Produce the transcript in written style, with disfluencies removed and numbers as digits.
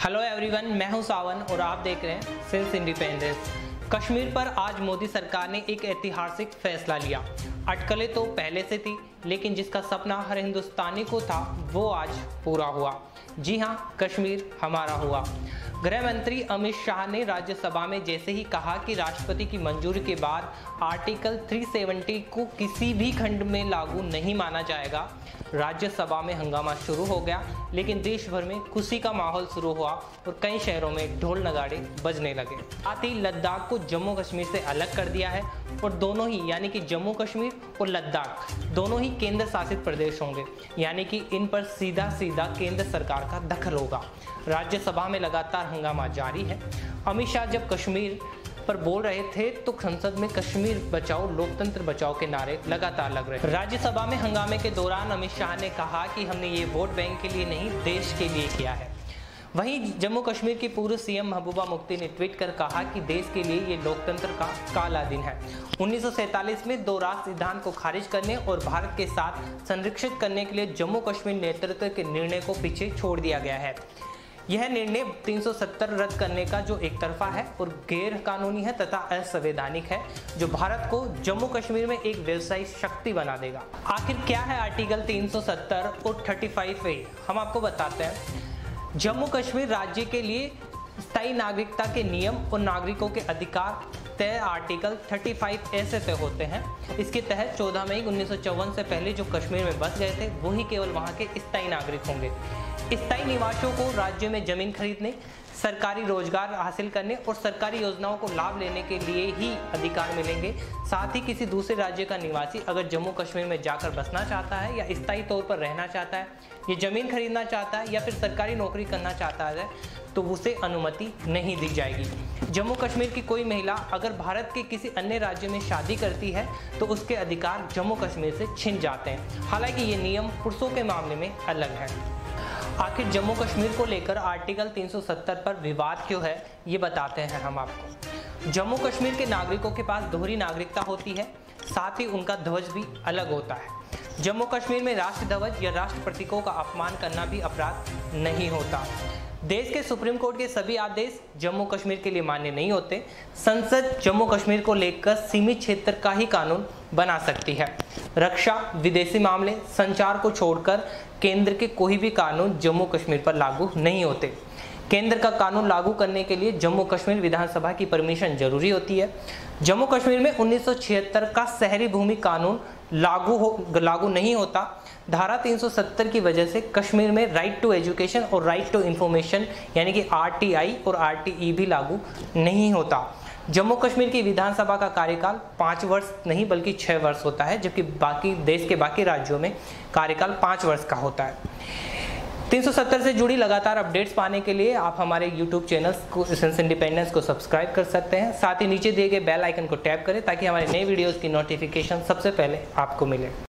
Hello everyone, मैं हूं सावन और आप देख रहे हैं सिंस इंडिपेंडेंस। कश्मीर पर आज मोदी सरकार ने एक ऐतिहासिक फैसला लिया। अटकलें तो पहले से थी, लेकिन जिसका सपना हर हिंदुस्तानी को था वो आज पूरा हुआ। जी हां, कश्मीर हमारा हुआ। गृह मंत्री अमित शाह ने राज्यसभा में जैसे ही कहा कि राष्ट्रपति की मंजूरी के बाद आर्टिकल 370 को किसी भी खंड में लागू नहीं माना जाएगा, राज्यसभा में हंगामा शुरू हो गया। लेकिन देश भर में खुशी का माहौल शुरू हुआ और कई शहरों में ढोल नगाड़े बजने लगे। साथ ही लद्दाख को जम्मू कश्मीर से अलग कर दिया है और दोनों ही यानी कि जम्मू कश्मीर और लद्दाख दोनों ही केंद्र शासित प्रदेश होंगे, यानी कि इन पर सीधा केंद्र सरकार का दखल होगा। राज्यसभा में लगातार हंगामा जारी है। अमित शाह जब कश्मीर पर बोल रहे थे तो संसद में कश्मीर बचाओ लोकतंत्र बचाओ के नारे लगातार लग रहे। राज्यसभा में हंगामे के दौरान अमित शाह ने कहा कि हमने ये वोट बैंक के लिए नहीं, देश के लिए किया है। वहीं जम्मू कश्मीर की पूर्व सीएम महबूबा मुफ्ती ने ट्वीट कर कहा कि देश के लिए ये लोकतंत्र का काला दिन है। 1947 में 2 राष्ट्र सिद्धांत को खारिज करने और भारत के साथ संरक्षित करने के लिए जम्मू कश्मीर नेतृत्व के निर्णय को पीछे छोड़ दिया गया है। यह निर्णय 370 रद्द करने का जो एक तरफा है और गैर कानूनी है तथा असंवैधानिक है, जो भारत को जम्मू कश्मीर में एक व्यवसायिक शक्ति बना देगा। आखिर क्या है आर्टिकल 370 और 35A? हम आपको बताते हैं। जम्मू कश्मीर राज्य के लिए स्थायी नागरिकता के नियम और नागरिकों के अधिकार तय आर्टिकल 35A से तय होते हैं। इसके तहत 14 मई 1954 से पहले जो कश्मीर में बस गए थे वही केवल वहां के स्थायी नागरिक होंगे। स्थायी निवासियों को राज्य में जमीन खरीदने, सरकारी रोजगार हासिल करने और सरकारी योजनाओं को लाभ लेने के लिए ही अधिकार मिलेंगे। साथ ही किसी दूसरे राज्य का निवासी अगर जम्मू कश्मीर में जाकर बसना चाहता है या स्थायी तौर पर रहना चाहता है, ये जमीन खरीदना चाहता है या फिर सरकारी नौकरी करना चाहता है तो उसे अनुमति नहीं दी जाएगी। जम्मू कश्मीर की कोई महिला अगर भारत के किसी अन्य राज्य में शादी करती है तो उसके अधिकार जम्मू कश्मीर से छिन जाते हैं। हालांकि ये नियम पुरुषों के मामले में अलग है। आखिर जम्मू कश्मीर को लेकर आर्टिकल 370 पर विवाद क्यों है, ये बताते हैं हम आपको। जम्मू कश्मीर के नागरिकों के पास दोहरी नागरिकता होती है, साथ ही उनका ध्वज भी अलग होता है। जम्मू कश्मीर में राष्ट्र ध्वज या राष्ट्र प्रतीकों का अपमान करना भी अपराध नहीं होता। देश के सुप्रीम कोर्ट के सभी आदेश जम्मू कश्मीर के लिए मान्य नहीं होते। संसद जम्मू कश्मीर को लेकर सीमित क्षेत्र का ही कानून बना सकती है। रक्षा, विदेशी मामले, संचार को छोड़कर केंद्र के कोई भी कानून जम्मू कश्मीर पर लागू नहीं होते। केंद्र का कानून लागू करने के लिए जम्मू कश्मीर विधानसभा की परमिशन जरूरी होती है। जम्मू कश्मीर में 1976 का शहरी भूमि कानून लागू नहीं होता। धारा 370 की वजह से कश्मीर में राइट टू एजुकेशन और राइट टू इंफॉर्मेशन यानी कि RTI और RTE भी लागू नहीं होता। जम्मू कश्मीर की विधानसभा का कार्यकाल 5 वर्ष नहीं बल्कि 6 वर्ष होता है, जबकि बाकी देश के बाकी राज्यों में कार्यकाल 5 वर्ष का होता है। 370 से जुड़ी लगातार अपडेट्स पाने के लिए आप हमारे YouTube चैनल को सिंस इंडिपेंडेंस को सब्सक्राइब कर सकते हैं। साथ ही नीचे दिए गए बेल आइकन को टैप करें ताकि हमारे नए वीडियोस की नोटिफिकेशन सबसे पहले आपको मिले।